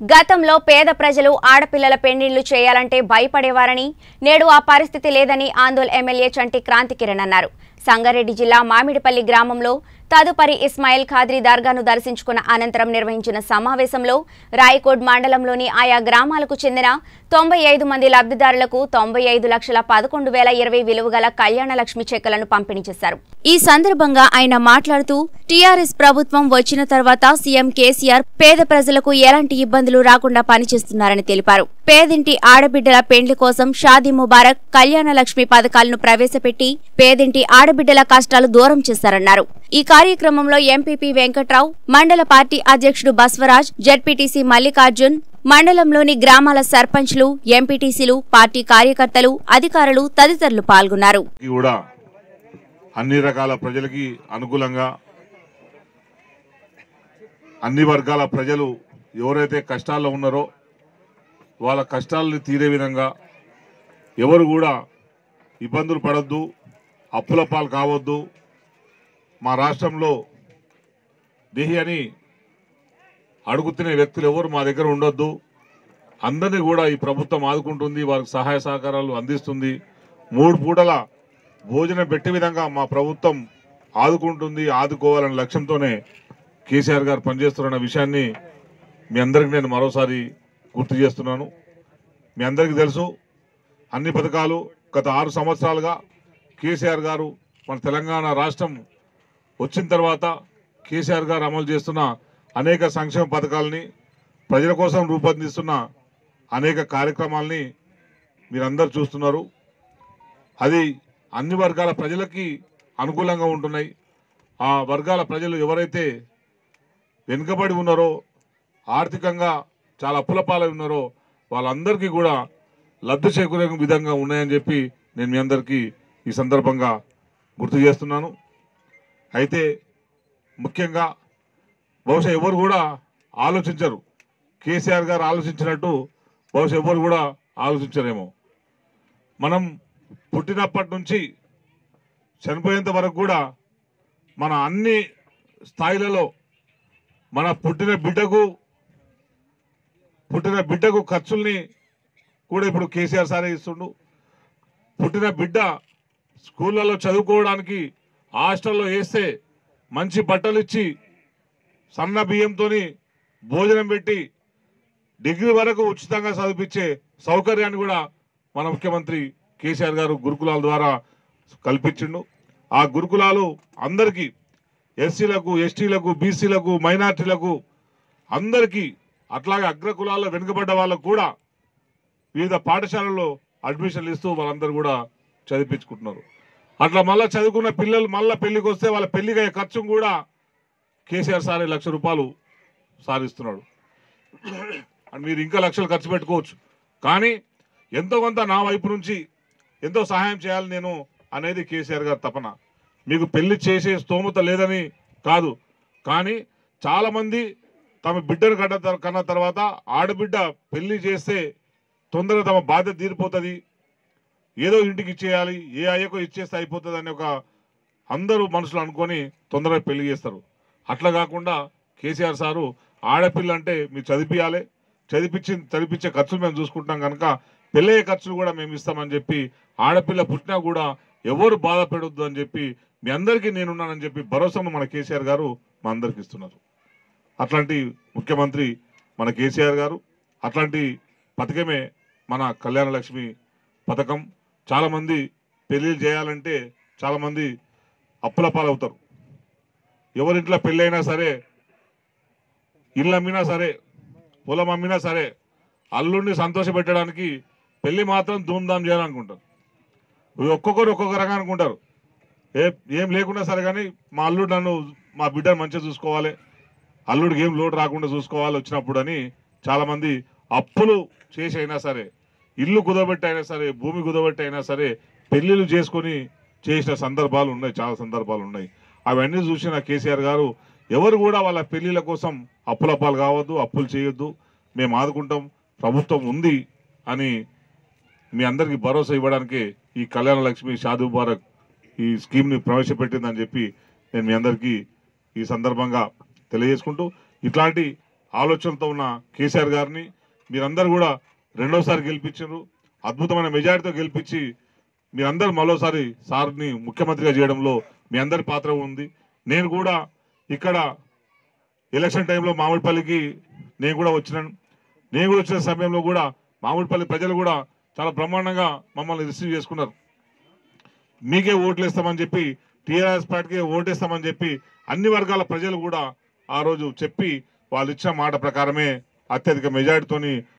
గతంలో పేద ప్రజలు ఆడపిల్లల పెళ్లిళ్లు చేయాలంటే భయపడేవారని నేడు ఆ పరిస్థితి లేదని ఆందోళ్ ఎమ్మెల్యే చంటి క్రాంతికిరణ్ అన్నారు. సంగారెడ్డి జిల్లా మామిడిపల్లి గ్రామంలో తదుపరి ఇస్మాయిల్ ఖాద్రి దర్గాను దర్శించుకున్న అనంతరం నిర్వహించిన సమావేశంలో రాయకోడ్ మండలంలోని ఆయా గ్రామాలకు చెందిన 95 మంది లబ్ధిదారులకు 95,11,020 విలువగల కళ్యాణ లక్ష్మి చెక్కులను పంపిణీ చేశారు. ఈ సందర్భంగా ఆయన మాట్లాడుతూ టీఆర్ఎస్ ప్రభుత్వం వచ్చిన తర్వాత సీఎం కేసీఆర్ పేద ప్రజలకు ఎలాంటి ఇబ్బందులు రాకుండా పనిచేస్తున్నారని తెలిపారు. పేదింటి ఆడబిడ్డల పెండ్లి కోసం షాదీ ముబారక్, కళ్యాణ లక్ష్మి పథకాలను ప్రవేశపెట్టి పేదింటి ఆడబిడ్డల కష్టాలు దూరం చేశారన్నారు. ఈ కార్యక్రమంలో ఎంపీపీ వెంకట్రావు, మండల పార్టీ అధ్యక్షుడు బస్వరాజ్, జెడ్పీటీసీ మల్లికార్జున్, మండలంలోని గ్రామాల సర్పంచ్లు, ఎంపీటీసీలు, పార్టీ కార్యకర్తలు, అధికారులు తదితరులు పాల్గొన్నారు. అన్ని రకాల ప్రజలకి అనుకూలంగా అన్ని వర్గాల ప్రజలు ఎవరైతే కష్టాల్లో ఉన్నారో వాళ్ళ కష్టాలను తీరే విధంగా ఎవరు కూడా ఇబ్బందులు పడొద్దు, అప్పుల పాలు కావద్దు, మా రాష్ట్రంలో దేహి అని అడుగుతున్న వ్యక్తులు ఎవరు మా దగ్గర ఉండొద్దు, అందరినీ కూడా ఈ ప్రభుత్వం ఆదుకుంటుంది, వారికి సహాయ సహకారాలు అందిస్తుంది, 3 పూటల భోజనం పెట్టే విధంగా మా ప్రభుత్వం ఆదుకుంటుంది, ఆదుకోవాలనే లక్ష్యంతోనే కేసీఆర్ గారు పనిచేస్తున్న విషయాన్ని మీ అందరికీ నేను మరోసారి గుర్తు చేస్తున్నాను. మీ అందరికీ తెలుసు, అన్ని పథకాలు గత 6 సంవత్సరాలుగా కేసీఆర్ గారు మన తెలంగాణ రాష్ట్రం వచ్చిన తర్వాత కేసీఆర్ గారు అమలు చేస్తున్న అనేక సంక్షేమ పథకాలని, ప్రజల కోసం రూపొందిస్తున్న అనేక కార్యక్రమాలని మీరందరూ చూస్తున్నారు. అది అన్ని వర్గాల ప్రజలకి అనుకూలంగా ఉంటున్నాయి. ఆ వర్గాల ప్రజలు ఎవరైతే వెనుకబడి ఉన్నారో, ఆర్థికంగా చాలా అప్పుల పాలై ఉన్నారో వాళ్ళందరికీ కూడా లబ్ధి చేకూరే విధంగా ఉన్నాయని చెప్పి నేను మీ అందరికీ ఈ సందర్భంగా గుర్తు చేస్తున్నాను. అయితే ముఖ్యంగా బహుశా ఎవరు కూడా ఆలోచించరు, కేసీఆర్ గారు ఆలోచించినట్టు బహుశా ఎవరు కూడా ఆలోచించరేమో. మనం పుట్టినప్పటి నుంచి చనిపోయేంత వరకు కూడా మన అన్ని స్థాయిలలో మన పుట్టిన బిడ్డకు ఖర్చుల్ని కూడా ఇప్పుడు కేసీఆర్ సారే ఇస్తుండు. పుట్టిన బిడ్డ స్కూళ్ళలో చదువుకోవడానికి హాస్టల్లో వేస్తే మంచి బట్టలు ఇచ్చి సన్న బియ్యంతో భోజనం పెట్టి డిగ్రీ వరకు ఉచితంగా చదివించే సౌకర్యాన్ని కూడా మన ముఖ్యమంత్రి కేసీఆర్ గారు గురుకులాల ద్వారా కల్పించిండు. ఆ గురుకులాలు అందరికీ, ఎస్సీలకు, ఎస్టీలకు, బీసీలకు, మైనార్టీలకు అందరికీ, అట్లాగే అగ్రకులాల్లో వెనుకబడ్డ వాళ్ళకు కూడా వివిధ పాఠశాలల్లో అడ్మిషన్లు ఇస్తూ వాళ్ళందరూ కూడా చదివించుకుంటున్నారు. అట్లా మళ్ళీ చదువుకున్న పిల్లలు మళ్ళీ పెళ్లికి వస్తే వాళ్ళ పెళ్లికి ఖర్చును కూడా కేసీఆర్ సార్ ₹1,00,000 సారిస్తున్నాడు. మీరు ఇంకా లక్షలు ఖర్చు పెట్టుకోవచ్చు, కానీ ఎంతో కొంత నా వైపు నుంచి ఎంతో సహాయం చేయాలి నేను అనేది కేసీఆర్ గారి తపన. మీకు పెళ్లి చేసే స్తోమత లేదని కాదు, కానీ చాలామంది తమ బిడ్డను కన్న తర్వాత ఆడబిడ్డ పెళ్లి చేస్తే తొందరగా తమ బాధ్యత తీరిపోతుంది, ఏదో ఇంటికి ఇచ్చేయాలి, ఏ అయ్యకో ఇచ్చేస్తే అయిపోతుంది అని ఒక అందరూ మనుషులు అనుకొని తొందరగా పెళ్లి చేస్తారు. అట్లా కాకుండా కేసీఆర్ సారు ఆడపిల్ల అంటే మీరు చదివించాలి, చదివించే ఖర్చులు మేము చూసుకుంటాం కనుక పెళ్ళయ్యే ఖర్చులు కూడా మేము ఇస్తామని చెప్పి, ఆడపిల్ల పుట్టినా కూడా ఎవరు బాధపడొద్దు అని చెప్పి మీ అందరికీ నేనున్నానని చెప్పి భరోసాను మన కేసీఆర్ గారు మా అందరికి ఇస్తున్నారు. అట్లాంటి ముఖ్యమంత్రి మన కేసీఆర్ గారు. అట్లాంటి పథకమే మన కళ్యాణ లక్ష్మి పథకం. చాలామంది పెళ్ళిళ్ళు చేయాలంటే చాలామంది అప్పుల పాలవుతారు. ఎవరింట్లో పెళ్ళైనా సరే, ఇల్లు అమ్మినా సరే, పొలం అమ్మినా సరే, అల్లుడిని సంతోషపెట్టడానికి పెళ్లి మాత్రం ధూమ్ధాం చేయాలనుకుంటారు. ఒక్కొక్కరు ఒక్కొక్క రకంగా అనుకుంటారు. ఏం లేకున్నా సరే కానీ మా అల్లుడు నన్ను, మా బిడ్డను మంచిగా చూసుకోవాలి, అల్లుడికి ఏం లోటు రాకుండా చూసుకోవాలి వచ్చినప్పుడు అని చాలామంది అప్పులు చేసి అయినా సరే, ఇల్లు కుదబెట్టి అయినా సరే, భూమి కుదబెట్టి అయినా సరే పెళ్లిళ్ళు చేసుకొని చేసిన సందర్భాలు ఉన్నాయి, చాలా సందర్భాలు ఉన్నాయి. అవన్నీ చూసిన కేసీఆర్ గారు ఎవరు కూడా వాళ్ళ పెళ్లిళ్ళ కోసం అప్పుల పాలు కావద్దు, అప్పులు చేయొద్దు, మేము ఆదుకుంటాం, ప్రభుత్వం ఉంది అని మీ అందరికీ భరోసా ఇవ్వడానికి ఈ కళ్యాణ లక్ష్మి షాదీ ముబారక్ ఈ స్కీమ్ని ప్రవేశపెట్టిందని చెప్పి నేను మీ అందరికీ ఈ సందర్భంగా తెలియజేసుకుంటూ, ఇట్లాంటి ఆలోచనతో ఉన్న కేసీఆర్ గారిని మీరందరూ కూడా రెండోసారి గెలిపించారు. అద్భుతమైన మెజారిటీతో గెలిపించి మీరందరూ మరోసారి సార్ని ముఖ్యమంత్రిగా చేయడంలో మీ అందరి పాత్ర ఉంది. నేను కూడా ఇక్కడ ఎలక్షన్ టైంలో మామిడిపల్లికి నేను కూడా వచ్చిన సమయంలో కూడా మామిడిపల్లి ప్రజలు కూడా చాలా బ్రహ్మాండంగా మమ్మల్ని రిసీవ్ చేసుకున్నారు. మీకే ఓట్లు వేస్తామని చెప్పి, టీఆర్ఎస్ పార్టీకే ఓటేస్తామని చెప్పి అన్ని వర్గాల ప్రజలు కూడా ఆ రోజు చెప్పి వాళ్ళు ఇచ్చిన మాట ప్రకారమే అత్యధిక మెజారిటీతోని